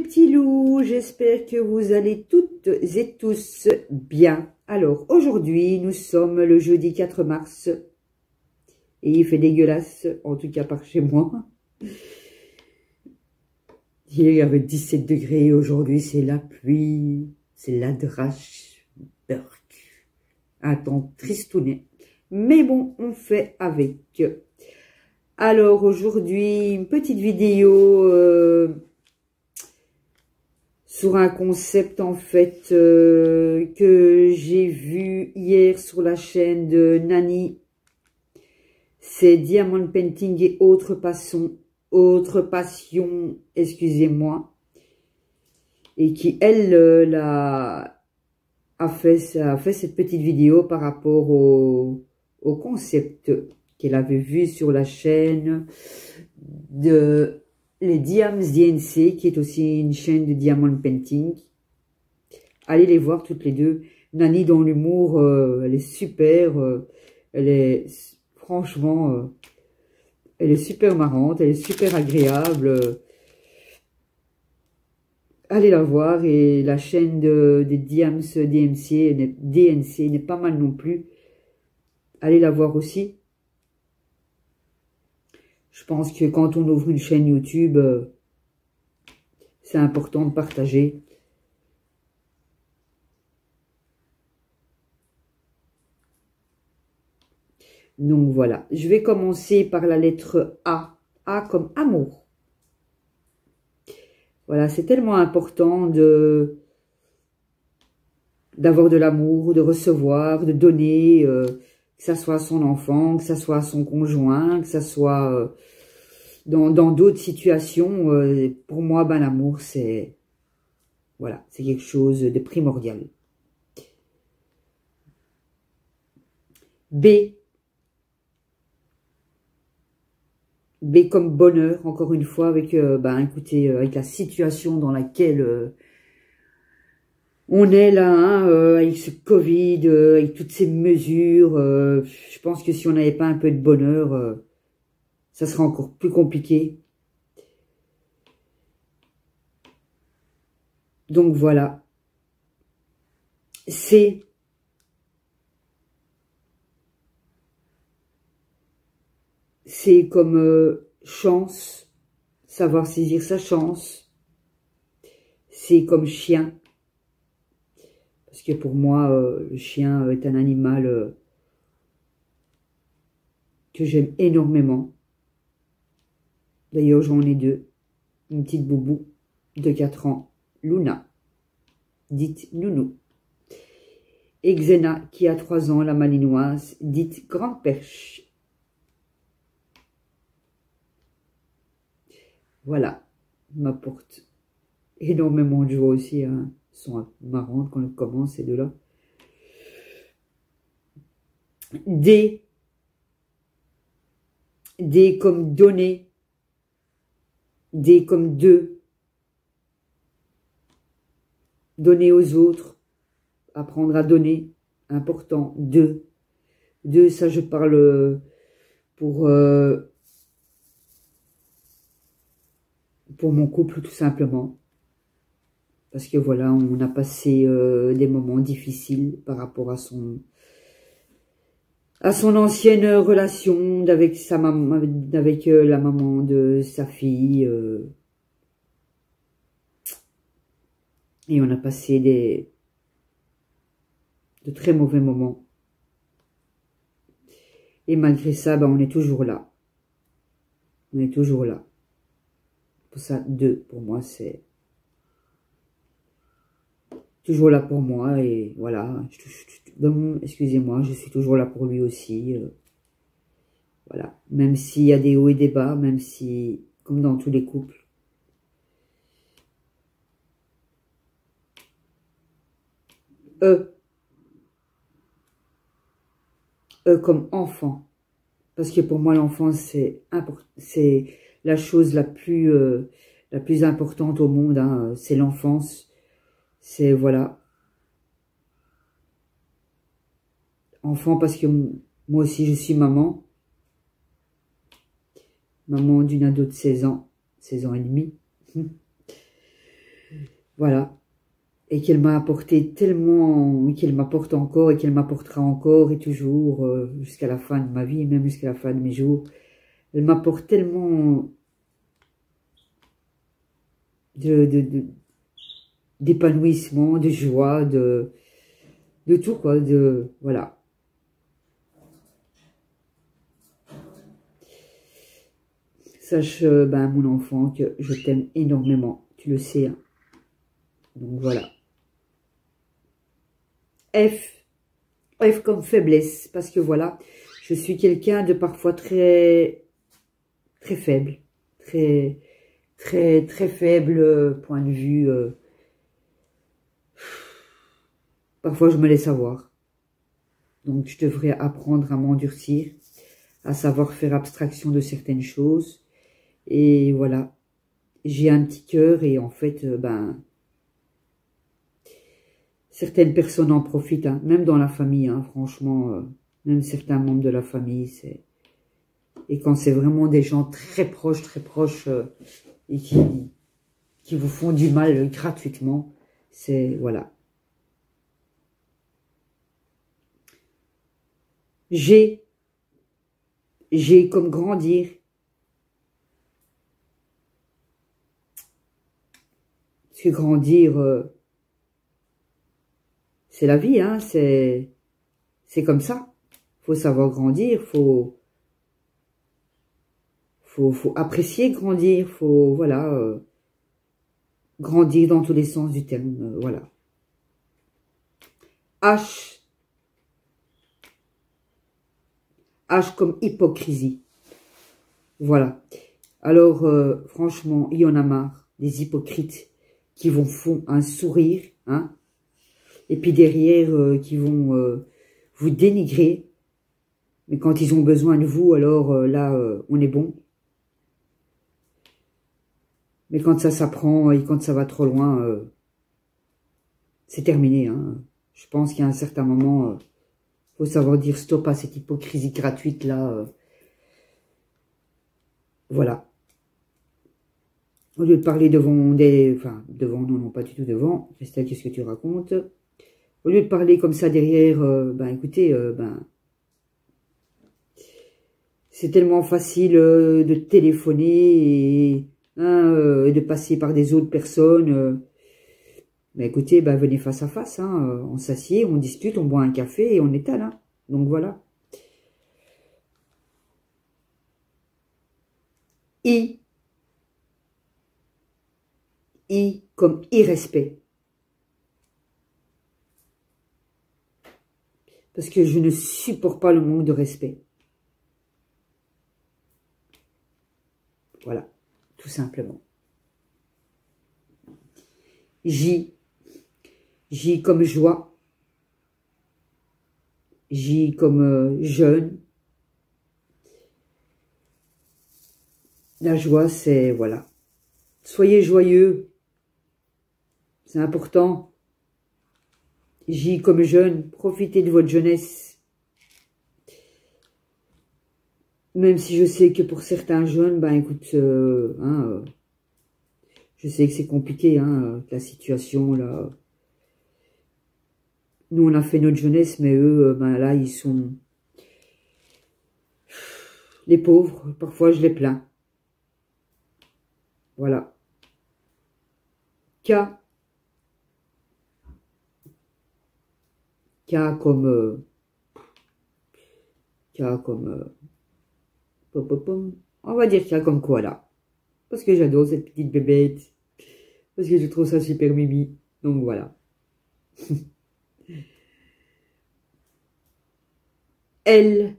petits loups, j'espère que vous allez toutes et tous bien. Alors, aujourd'hui, nous sommes le jeudi 4 mars et il fait dégueulasse, en tout cas par chez moi. Hier, il y avait 17 degrés, aujourd'hui, c'est la pluie, c'est la drache, burk. Un temps tristounet. Mais bon, on fait avec. Alors, aujourd'hui, une petite vidéo sur un concept, en fait, que j'ai vu hier sur la chaîne de Nani. C'est Diamond Painting et autres passions, excusez-moi. Et qui, elle, a fait cette petite vidéo par rapport au concept qu'elle avait vu sur la chaîne de les Diams DNC, qui est aussi une chaîne de Diamond Painting. Allez les voir toutes les deux. Nani dans l'humour, elle est super, elle est franchement, elle est super marrante, elle est super agréable. Allez la voir, et la chaîne des Diams DNC n'est pas mal non plus. Allez la voir aussi. Je pense que quand on ouvre une chaîne YouTube, c'est important de partager. Donc voilà, je vais commencer par la lettre A. A comme amour. Voilà, c'est tellement important d'avoir de l'amour, de recevoir, de donner, que ça soit à son enfant, que ça soit à son conjoint, que ça soit dans d'autres situations. Pour moi, ben, l'amour, c'est voilà, c'est quelque chose de primordial. B. B comme bonheur, encore une fois, avec, écoutez, avec la situation dans laquelle on est là, hein, avec ce Covid, avec toutes ces mesures. Je pense que si on n'avait pas un peu de bonheur, ça serait encore plus compliqué. Donc voilà. C'est comme chance, savoir saisir sa chance. C'est comme chien. Parce que pour moi, le chien est un animal que j'aime énormément. D'ailleurs, j'en ai deux. Une petite boubou de 4 ans, Luna, dite Nounou. Et Xena, qui a 3 ans, la malinoise, dite Grande Perche. Voilà, m'apporte énormément de joie aussi, hein. Elles sont marrantes quand elles commencent, ces deux-là. D. D comme donner. D comme deux. Donner aux autres. Apprendre à donner. Important. Deux. Deux, ça je parle pour mon couple, tout simplement. Parce que voilà, on a passé des moments difficiles par rapport à son ancienne relation avec sa maman, avec la maman de sa fille. Et on a passé de très mauvais moments. Et malgré ça, on est toujours là. On est toujours là. Pour ça, deux, pour moi, c'est toujours là pour moi. Et voilà. Excusez-moi, je suis toujours là pour lui aussi. Voilà. Même s'il y a des hauts et des bas, même si, comme dans tous les couples. Comme enfant. Parce que pour moi, l'enfance, c'est la chose la plus importante au monde, hein. C'est l'enfance. C'est, voilà. Enfant parce que moi aussi, je suis maman. Maman d'une ado de 16 ans et demi. Voilà. Et qu'elle m'a apporté tellement, qu'elle m'apporte encore et qu'elle m'apportera encore et toujours jusqu'à la fin de ma vie, même jusqu'à la fin de mes jours. Elle m'apporte tellement d'épanouissement, de joie, de tout quoi, voilà. Sache, ben, mon enfant, que je t'aime énormément, tu le sais, hein. Donc voilà. F comme faiblesse, parce que voilà, je suis quelqu'un de parfois très faible, très faible, point de vue. Parfois je me laisse avoir. Donc je devrais apprendre à m'endurcir, à savoir faire abstraction de certaines choses. Et voilà, j'ai un petit cœur et en fait, ben, certaines personnes en profitent, hein, même dans la famille, hein, franchement, même certains membres de la famille, c'est... Et quand c'est vraiment des gens très proches, et qui vous font du mal gratuitement, c'est... Voilà. J'ai comme grandir. Parce que grandir, c'est la vie, hein, c'est comme ça. Faut savoir grandir, faut apprécier grandir, faut, voilà, grandir dans tous les sens du terme, voilà. H comme hypocrisie. Voilà. Alors, franchement, il y en a marre des hypocrites qui font un sourire, hein, et puis derrière, qui vont vous dénigrer. Mais quand ils ont besoin de vous, alors là, on est bon. Mais quand ça s'apprend et quand ça va trop loin, c'est terminé, hein. Je pense qu'il y a un certain moment, faut savoir dire stop à cette hypocrisie gratuite là. Voilà. Au lieu de parler devant des... Enfin, devant, non, pas du tout devant. Christelle, qu'est-ce que tu racontes? Au lieu de parler comme ça derrière, ben écoutez, ben... C'est tellement facile de téléphoner et, hein, et de passer par des autres personnes. Ben écoutez, ben venez face à face, hein, on s'assied, on discute, on boit un café et on étale, hein. Donc voilà. I comme irrespect. Parce que je ne supporte pas le manque de respect. Voilà, tout simplement. J comme joie. J comme jeune. La joie, c'est, voilà. Soyez joyeux. C'est important. J comme jeune. Profitez de votre jeunesse. Même si je sais que pour certains jeunes, ben écoute, hein, je sais que c'est compliqué, hein, la situation, là. Nous, on a fait notre jeunesse, mais eux, ben là, ils sont... Les pauvres, parfois, je les plains. Voilà. K comme... on va dire K comme koala. Parce que j'adore cette petite bébête. Parce que je trouve ça super mimi. Donc voilà. L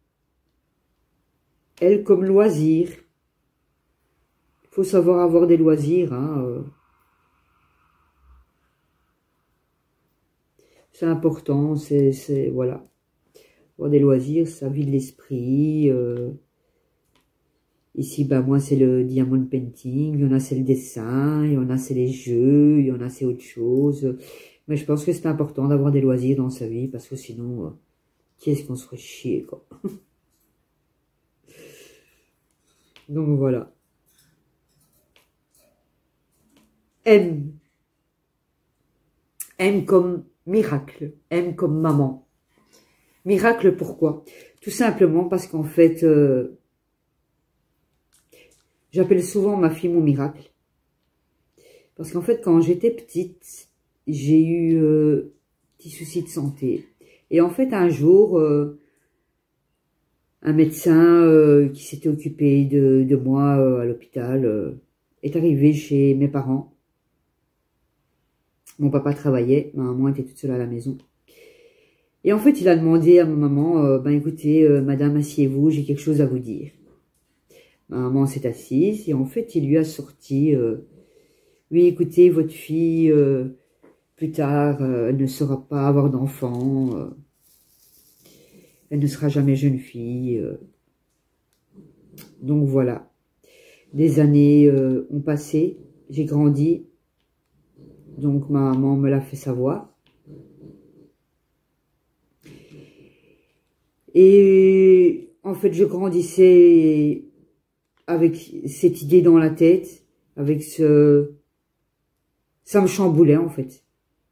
comme loisir. Il faut savoir avoir des loisirs, hein. C'est important, c'est voilà. Avoir des loisirs, ça vide l'esprit. Ici, bah moi, c'est le diamond painting. Il y en a, c'est le dessin. Il y en a, c'est les jeux. Il y en a, c'est autre chose. Mais je pense que c'est important d'avoir des loisirs dans sa vie. Parce que sinon, qui est-ce qu'on se ferait chier, quoi. Donc, voilà. M M comme miracle, M comme maman. Miracle, pourquoi? Tout simplement parce qu'en fait, j'appelle souvent ma fille mon miracle. Parce qu'en fait, quand j'étais petite, j'ai eu petits soucis de santé. Et en fait, un jour, un médecin qui s'était occupé de moi à l'hôpital est arrivé chez mes parents. Mon papa travaillait, ma maman était toute seule à la maison. Et en fait, il a demandé à ma maman, ben écoutez, madame, asseyez-vous, j'ai quelque chose à vous dire. Ma maman s'est assise et en fait, il lui a sorti, oui, écoutez, votre fille, plus tard, elle ne saura pas avoir d'enfant, elle ne sera jamais jeune fille. Donc voilà, des années ont passé, j'ai grandi, donc ma maman me l'a fait savoir. Et en fait, je grandissais avec cette idée dans la tête, avec ce... Ça me chamboulait en fait.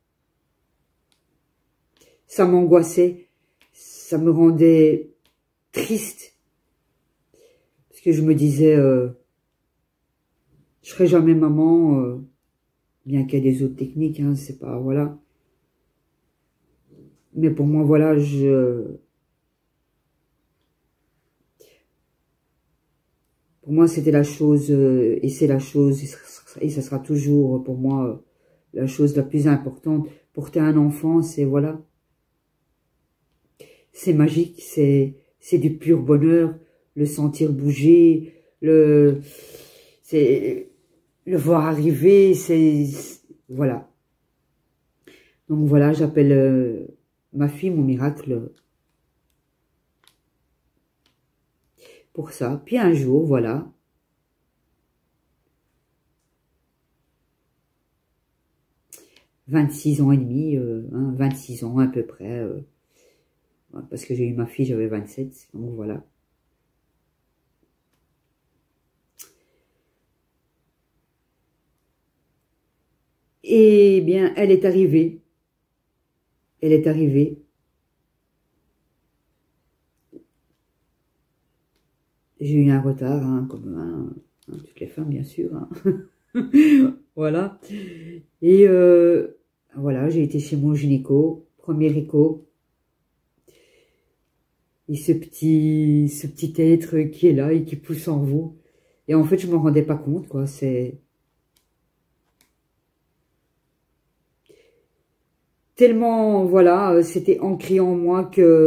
Ça m'angoissait, ça me rendait triste. Parce que je me disais, je serai jamais maman, bien qu'il y ait des autres techniques, hein, c'est pas, voilà. Mais pour moi, voilà, pour moi, c'était la chose, et c'est la chose, et ça sera toujours pour moi la chose la plus importante. Porter un enfant, c'est, voilà, c'est magique, c'est du pur bonheur, le sentir bouger, le voir arriver, voilà. Donc voilà, j'appelle ma fille mon miracle pour ça. Puis un jour, voilà, 26 ans et demi, 26 ans à peu près, parce que j'ai eu ma fille, j'avais 27, donc voilà. Et bien, elle est arrivée. Elle est arrivée. J'ai eu un retard, hein, comme toutes les femmes, bien sûr. Hein. Voilà. Et voilà, j'ai été chez mon gynéco, premier écho. Et ce petit être qui est là et qui pousse en vous. Et en fait, je ne m'en rendais pas compte, quoi. C'est tellement, voilà, c'était ancré en moi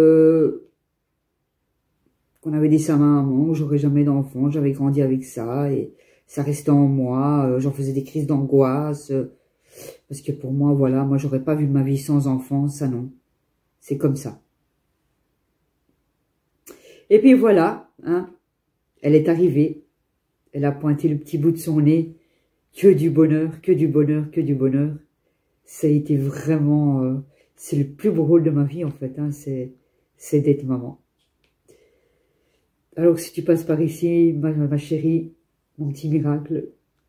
qu'on avait dit ça à ma maman, j'aurais jamais d'enfant, j'avais grandi avec ça, et ça restait en moi, j'en faisais des crises d'angoisse, parce que pour moi, voilà, moi, j'aurais pas vu ma vie sans enfant, ça non. C'est comme ça. Et puis voilà, hein, elle est arrivée, elle a pointé le petit bout de son nez, que du bonheur, que du bonheur, que du bonheur. Ça a été vraiment, c'est le plus beau rôle de ma vie en fait, hein, c'est d'être maman. Alors si tu passes par ici, ma chérie, mon petit miracle,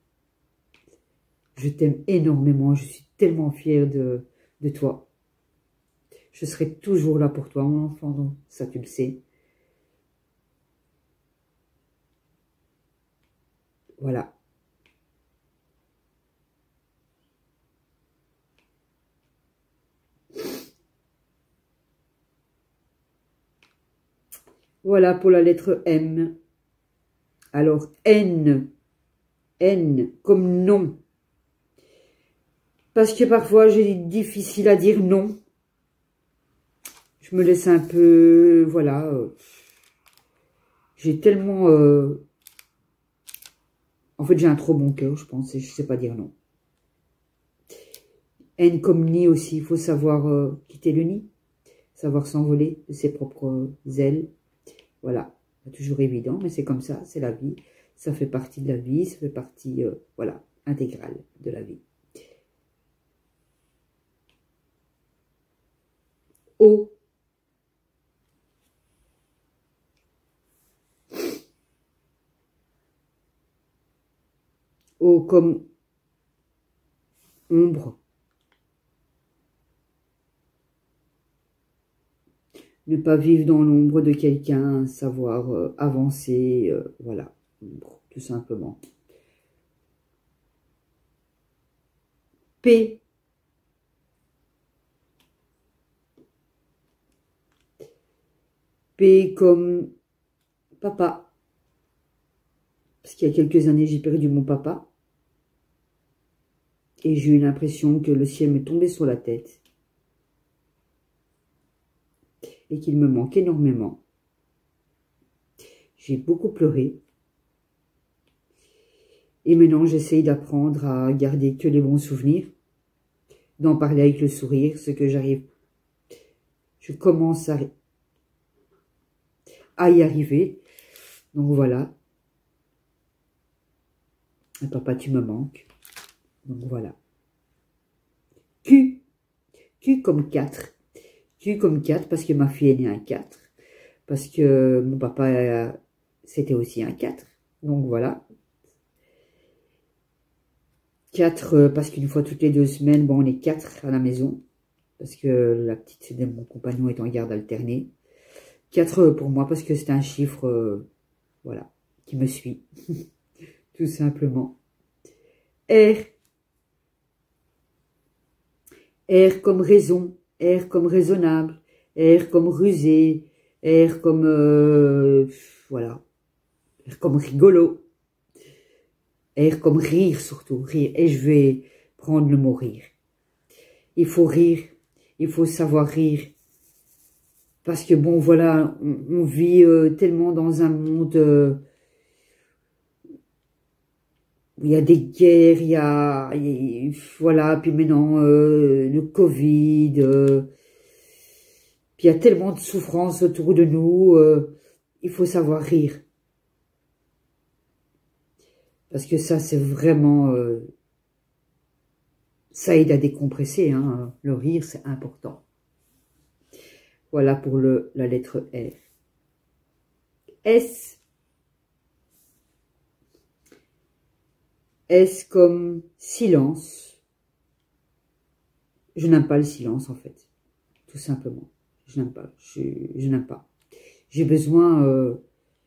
je t'aime énormément, je suis tellement fière de toi. Je serai toujours là pour toi, mon enfant, donc ça tu le sais. Voilà. Voilà pour la lettre M. Alors N, N comme non. Parce que parfois j'ai difficile à dire non. Je me laisse un peu, voilà. J'ai tellement... en fait, j'ai un trop bon cœur, je pense, et je sais pas dire non. N comme nid aussi, il faut savoir quitter le nid, savoir s'envoler de ses propres ailes. Voilà, pas toujours évident, mais c'est comme ça, c'est la vie. Ça fait partie de la vie, ça fait partie, voilà, intégrale de la vie. O. O comme ombre. Ne pas vivre dans l'ombre de quelqu'un, savoir avancer, voilà, tout simplement. P. P comme papa. Parce qu'il y a quelques années, j'ai perdu mon papa. Et j'ai eu l'impression que le ciel me tombait sur la tête. Et qu'il me manque énormément. J'ai beaucoup pleuré. Et maintenant, j'essaye d'apprendre à garder que les bons souvenirs. D'en parler avec le sourire, ce que j'arrive. Je commence à y arriver. Donc voilà. Et papa, tu me manques. Donc voilà. Q. Q comme 4. Q comme 4 parce que ma fille est née un 4. Parce que mon papa, c'était aussi un 4. Donc voilà. 4 parce qu'une fois toutes les 2 semaines, bon, on est 4 à la maison. Parce que la petite de mon compagnon est en garde alternée. 4 pour moi parce que c'est un chiffre, voilà, qui me suit. Tout simplement. R. R comme raison. R comme raisonnable. R comme rusé. R comme, voilà. R comme rigolo. R comme rire surtout. Rire. Et je vais prendre le mot rire. Il faut rire. Il faut savoir rire. Parce que bon, voilà, on vit tellement dans un monde où il y a des guerres, voilà, puis maintenant le Covid, puis il y a tellement de souffrances autour de nous, il faut savoir rire. Parce que ça, c'est vraiment, ça aide à décompresser, hein, le rire, c'est important. Voilà pour la lettre R. S. S comme silence. Je n'aime pas le silence, en fait. Tout simplement. Je n'aime pas. Je n'aime pas. J'ai besoin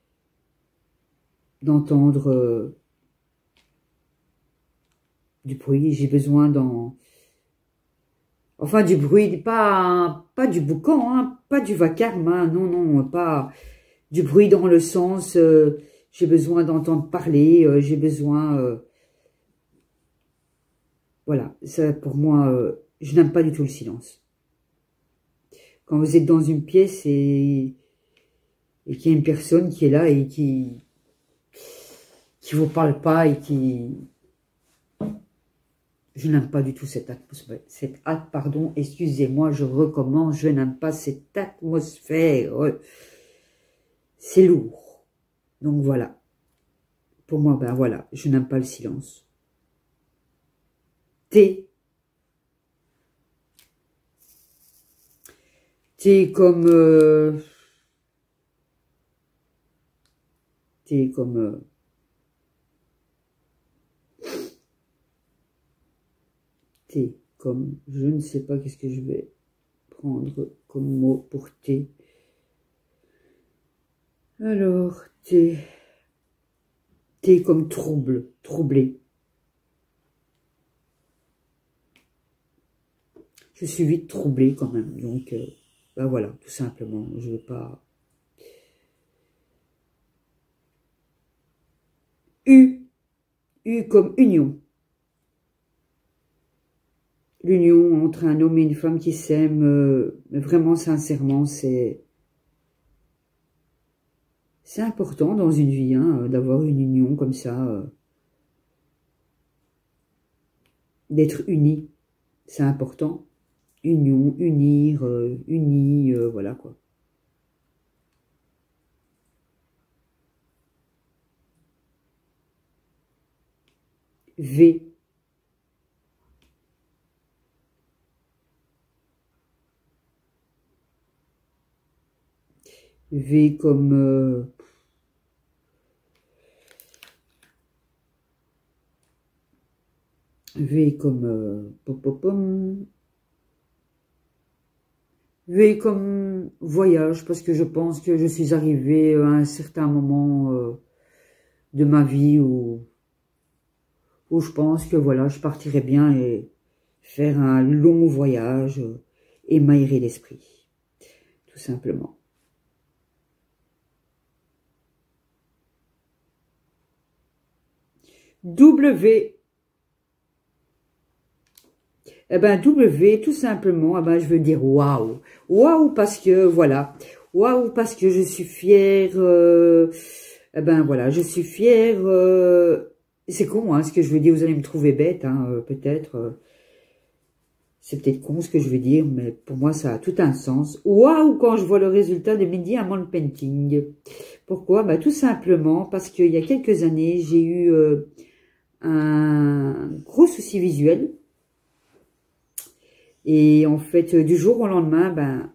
d'entendre du bruit. J'ai besoin enfin, du bruit, pas du boucan, hein, pas du vacarme, hein, non, non, pas du bruit dans le sens, j'ai besoin d'entendre parler, j'ai besoin, voilà, ça pour moi, je n'aime pas du tout le silence. Quand vous êtes dans une pièce et qu'il y a une personne qui est là et qui vous parle pas et qui... Je n'aime pas du tout cette atmosphère. Pardon, excusez-moi, je recommence. Je n'aime pas cette atmosphère. C'est lourd. Donc voilà. Pour moi, ben voilà, je n'aime pas le silence. T. T comme... T comme... T comme, je ne sais pas qu'est-ce que je vais prendre comme mot pour T. Alors, T. T comme trouble, troublé. Je suis vite troublée quand même, donc, ben voilà, tout simplement, je ne veux pas... U. U comme union. L'union entre un homme et une femme qui s'aiment, vraiment sincèrement, c'est important dans une vie, hein, d'avoir une union comme ça, d'être unis, c'est important. Union, unir, unis, voilà quoi. V. V comme... V comme... Pom, pom, pom. vu comme voyage, parce que je pense que je suis arrivée à un certain moment de ma vie où je pense que voilà, je partirais bien et faire un long voyage et m'aérer l'esprit, tout simplement. W. Eh ben, W, tout simplement, eh ben, je veux dire waouh. Waouh parce que, voilà. Waouh parce que je suis fière. Eh ben, voilà, je suis fière. C'est con, hein, ce que je veux dire. Vous allez me trouver bête, hein, peut-être. C'est peut-être con ce que je veux dire, mais pour moi, ça a tout un sens. Waouh quand je vois le résultat de mes diamond painting. Pourquoi? Ben, tout simplement parce qu'il y a quelques années, j'ai eu un gros souci visuel. Et en fait, du jour au lendemain, ben,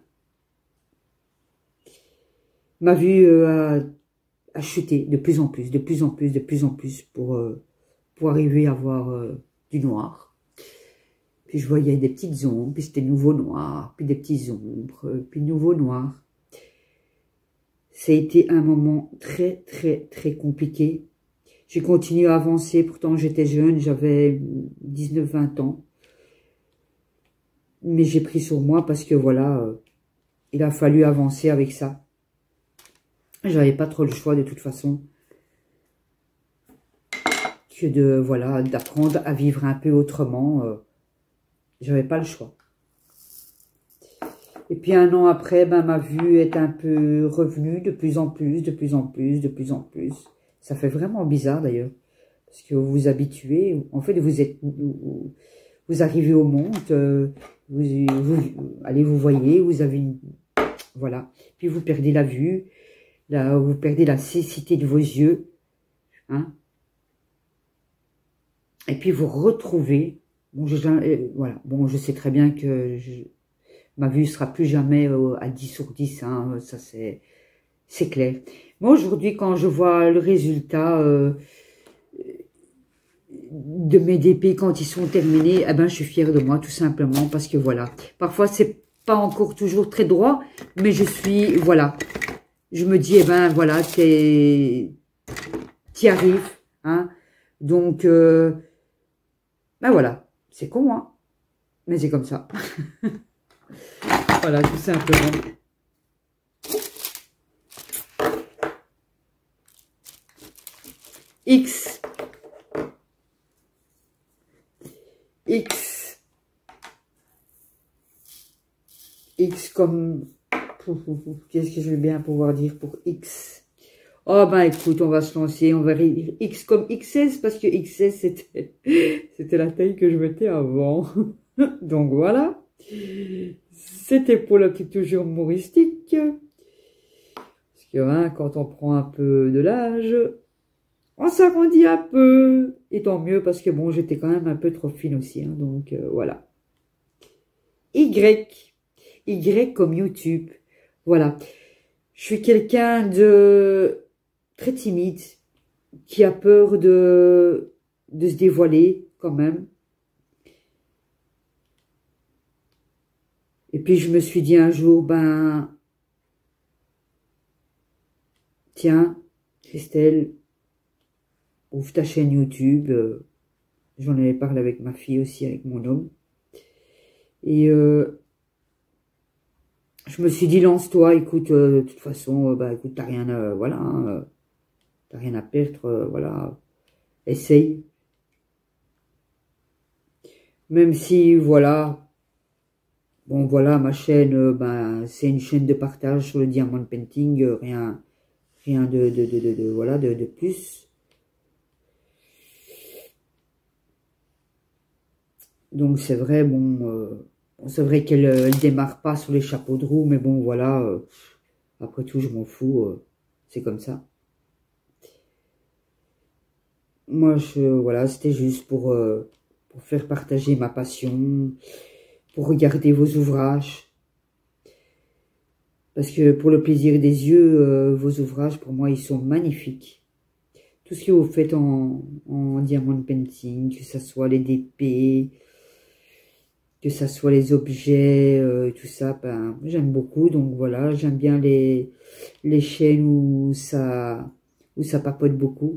ma vue a chuté de plus en plus, de plus en plus, de plus en plus pour arriver à voir du noir. Puis je voyais des petites ombres, puis c'était nouveau noir, puis des petites ombres, puis nouveau noir. Ça a été un moment très, très, très compliqué. J'ai continué à avancer, pourtant j'étais jeune, j'avais 19-20 ans. Mais j'ai pris sur moi parce que voilà, il a fallu avancer avec ça. J'avais pas trop le choix de toute façon que de voilà d'apprendre à vivre un peu autrement. J'avais pas le choix. Et puis un an après, ben ma vue est un peu revenue de plus en plus, de plus en plus, de plus en plus. Ça fait vraiment bizarre d'ailleurs parce que vous vous habituez. En fait, vous arrivez au monde, allez, vous voyez, vous avez une voilà. Puis vous perdez la vue. Là, vous perdez la cécité de vos yeux, hein. Et puis vous retrouvez, bon, voilà, bon, je sais très bien que ma vue sera plus jamais à 10 sur 10, hein, ça c'est clair. Moi aujourd'hui, quand je vois le résultat de mes DP quand ils sont terminés, eh ben je suis fière de moi tout simplement parce que voilà, parfois c'est pas encore toujours très droit, mais je suis, voilà. Je me dis, eh ben, voilà, t'y arrives, hein. Donc, ben voilà, c'est con, hein. Mais c'est comme ça. Voilà, tout simplement. X. X. X comme... Qu'est-ce que je vais bien pouvoir dire pour X? Oh ben écoute, on va se lancer, on va rire X comme XS parce que XS c'était la taille que je mettais avant. Donc voilà. C'était pour la petite touche humoristique. Parce que hein, quand on prend un peu de l'âge, on s'arrondit un peu. Et tant mieux parce que bon, j'étais quand même un peu trop fine aussi. Hein, donc voilà. Y. Y comme YouTube. Voilà. Je suis quelqu'un de très timide, qui a peur de se dévoiler quand même. Et puis je me suis dit un jour, ben, tiens, Christelle, ouvre ta chaîne YouTube. J'en avais parlé avec ma fille aussi, avec mon homme. Et je me suis dit, lance-toi, écoute, de toute façon, bah, écoute, t'as rien à, voilà, hein, t'as rien à perdre, voilà, essaye. Même si, voilà, bon, voilà, ma chaîne, ben, c'est une chaîne de partage sur le diamond painting, rien voilà, de plus. Donc, c'est vrai, bon, c'est vrai qu'elle démarre pas sur les chapeaux de roue, mais bon, voilà, après tout, je m'en fous, c'est comme ça. Moi, voilà, c'était juste pour faire partager ma passion, pour regarder vos ouvrages. Parce que pour le plaisir des yeux, vos ouvrages, pour moi, ils sont magnifiques. Tout ce que vous faites en diamond painting, que ce soit les DP, que ça soit les objets, tout ça, ben, j'aime beaucoup. Donc voilà, j'aime bien les chaînes où ça papote beaucoup.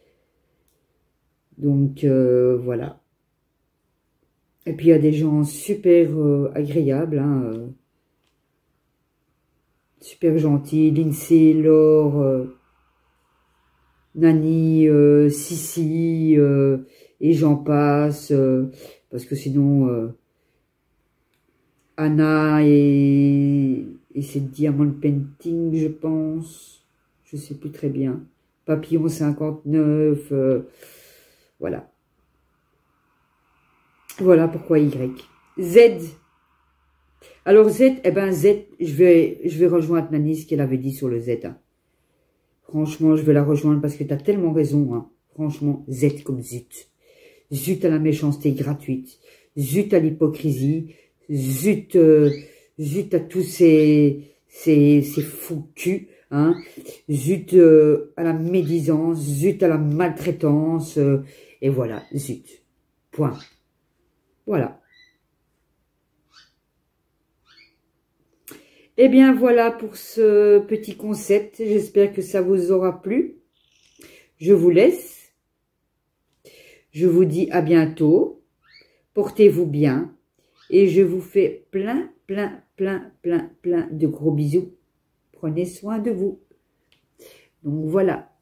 Donc voilà. Et puis il y a des gens super agréables, hein, super gentils. Lindsay, Laure, Nani, Sissi, et j'en passe. Parce que sinon... Anna et c'est Diamond Painting, je pense. Je sais plus très bien. Papillon 59. Voilà. Voilà pourquoi Y. Z. Alors Z, eh ben Z, je vais rejoindre Nani, ce qu'elle avait dit sur le Z. Hein. Franchement, je vais la rejoindre parce que tu as tellement raison. Hein. Franchement, Z comme zut. Zut à la méchanceté gratuite. Zut à l'hypocrisie. Zut, zut à tous ces fous culs, hein. Zut à la médisance, zut à la maltraitance, et voilà, zut. Point. Voilà. Eh bien, voilà pour ce petit concept. J'espère que ça vous aura plu. Je vous laisse. Je vous dis à bientôt. Portez-vous bien. Et je vous fais plein de gros bisous. Prenez soin de vous. Donc voilà.